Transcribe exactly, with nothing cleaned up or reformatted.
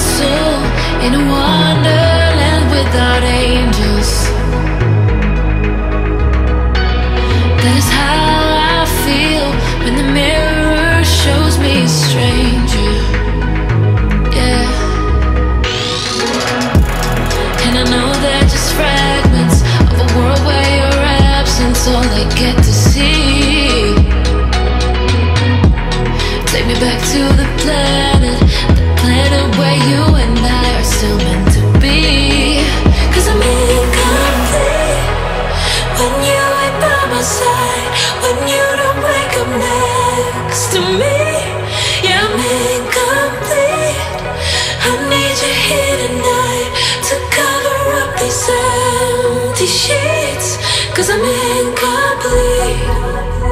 soul in a wonderland without angels. That is how I feel when the mirror shows me a stranger. Yeah. And I know they're just fragments of a world where your absence all I get to see. Take me back to the planet, the planet where you and I are still meant to be. Cause I'm incomplete when you ain't by my side, when you don't wake up next to me. Yeah, I'm incomplete. I need you here tonight to cover up these empty sheets. Cause I'm incomplete.